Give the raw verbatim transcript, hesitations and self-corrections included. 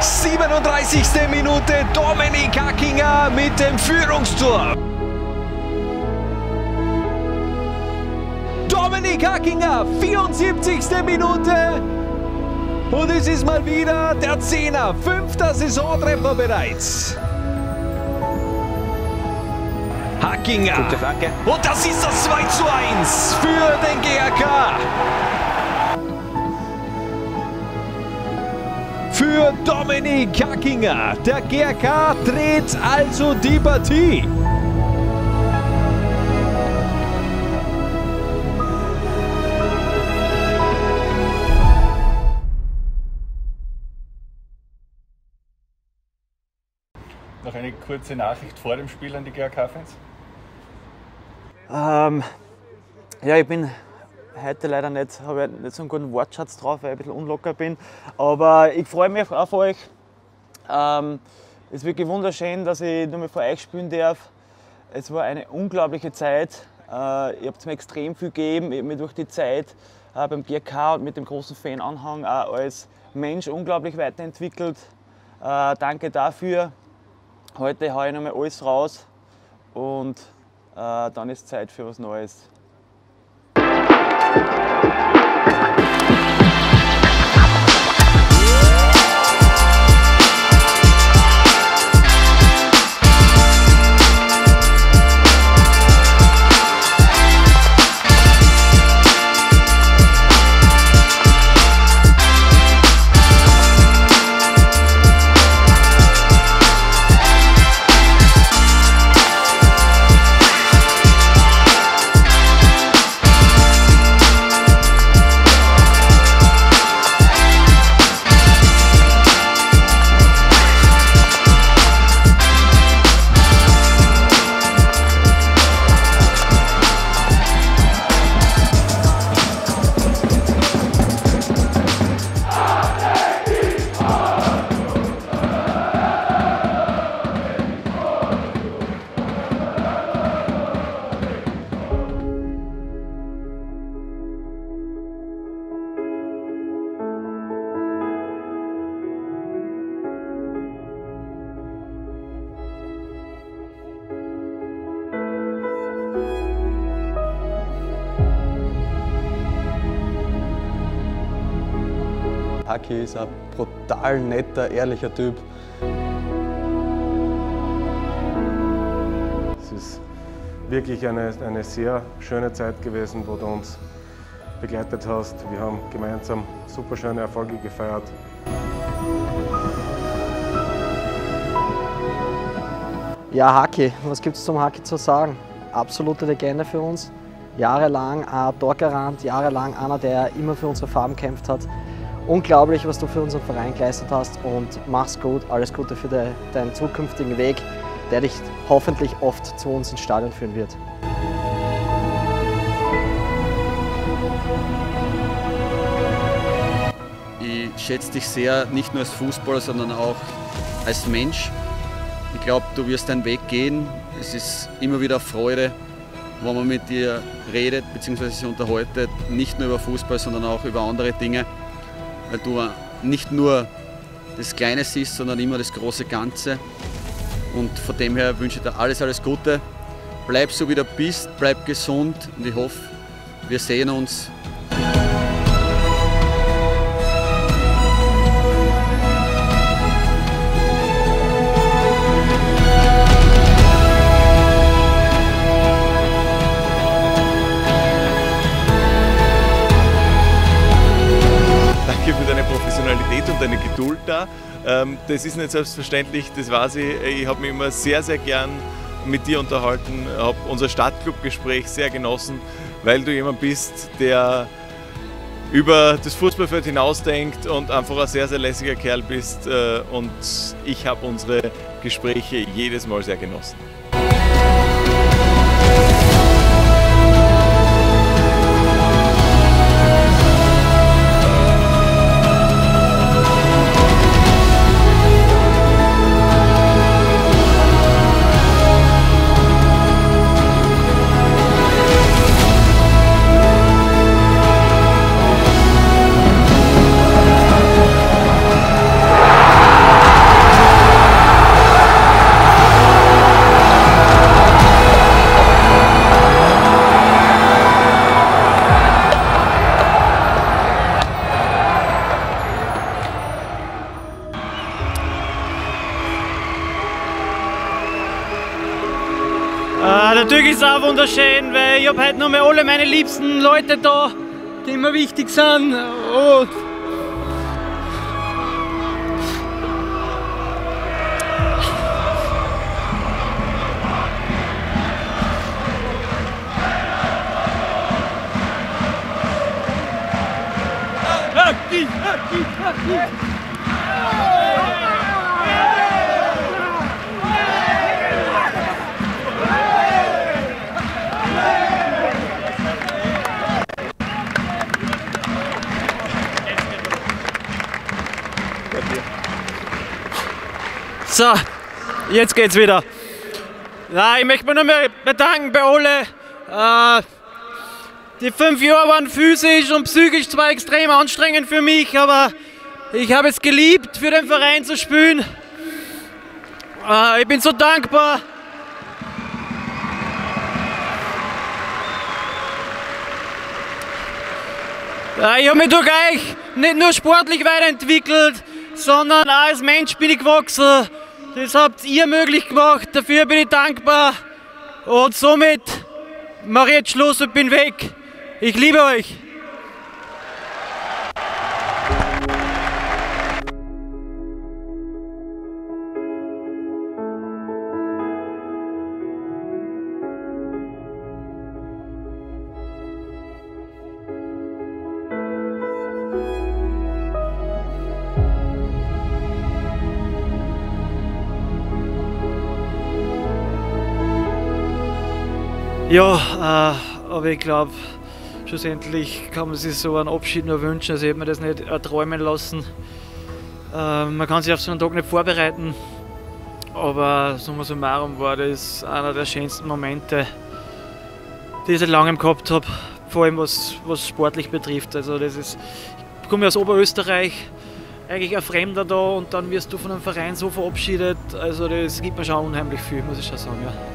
siebenunddreißigste Minute, Dominik Hackinger mit dem Führungstor. Dominik Hackinger, vierundsiebzigste Minute. Und es ist mal wieder der Zehner, fünfter Saisontreffer bereits. Hackinger. Gute Flanke. Und das ist das zwei zu eins für den G R K. Für Dominik Hackinger. Der G R K dreht also die Partie. Noch eine kurze Nachricht vor dem Spiel an die G R K-Fans? Ähm, ja, ich bin heute leider nicht, habe nicht so einen guten Wortschatz drauf, weil ich ein bisschen unlocker bin. Aber ich freue mich auf euch. Ähm, es ist wirklich wunderschön, dass ich nur mal vor euch spielen darf. Es war eine unglaubliche Zeit. Äh, ihr habt mir extrem viel gegeben. Ich habe mich durch die Zeit äh, beim G R K und mit dem großen Fananhang auch als Mensch unglaublich weiterentwickelt. Äh, danke dafür. Heute haue ich nochmal alles raus und äh, dann ist Zeit für was Neues. Hacki ist ein brutal netter, ehrlicher Typ. Es ist wirklich eine, eine sehr schöne Zeit gewesen, wo du uns begleitet hast. Wir haben gemeinsam super schöne Erfolge gefeiert. Ja, Hacki, was gibt es zum Hacki zu sagen? Absolute Legende für uns. Jahrelang ein Torgarant, jahrelang einer, der immer für unsere Farben gekämpft hat. Unglaublich, was du für unseren Verein geleistet hast und mach's gut. Alles Gute für de, deinen zukünftigen Weg, der dich hoffentlich oft zu uns ins Stadion führen wird. Ich schätze dich sehr, nicht nur als Fußballer, sondern auch als Mensch. Ich glaube, du wirst deinen Weg gehen. Es ist immer wieder Freude, wenn man mit dir redet bzw. sich unterhaltet, nicht nur über Fußball, sondern auch über andere Dinge. Weil du nicht nur das Kleine siehst, sondern immer das große Ganze. Und von dem her wünsche ich dir alles, alles Gute. Bleib so wie du bist, bleib gesund und ich hoffe, wir sehen uns. Danke für deine Professionalität und deine Geduld da. Das ist nicht selbstverständlich, das weiß ich. Ich habe mich immer sehr, sehr gern mit dir unterhalten, habe unser Stadtclub-Gespräch sehr genossen, weil du jemand bist, der über das Fußballfeld hinausdenkt und einfach ein sehr, sehr lässiger Kerl bist. Und ich habe unsere Gespräche jedes Mal sehr genossen. Natürlich ist es auch wunderschön, weil ich habe heute noch mal alle meine liebsten Leute da, die mir wichtig sind. Und so, jetzt geht's wieder. Ja, ich möchte mich nur mehr bedanken bei alle. Äh, die fünf Jahre waren physisch und psychisch zwar extrem anstrengend für mich, aber ich habe es geliebt, für den Verein zu spielen. Äh, ich bin so dankbar. Äh, ich habe mich durch euch nicht nur sportlich weiterentwickelt, sondern auch als Mensch bin ich gewachsen. Das habt ihr möglich gemacht, dafür bin ich dankbar. Und somit mache ich jetzt Schluss und bin weg. Ich liebe euch. Ja, äh, aber ich glaube, schlussendlich kann man sich so einen Abschied nur wünschen, also ich hätte mir das nicht erträumen lassen. Äh, man kann sich auf so einen Tag nicht vorbereiten, aber summa summarum war das einer der schönsten Momente, die ich seit langem gehabt habe, vor allem was, was sportlich betrifft. Also das ist, ich komme aus Oberösterreich, eigentlich ein Fremder da und dann wirst du von einem Verein so verabschiedet, also das gibt mir schon unheimlich viel, muss ich schon sagen. Ja.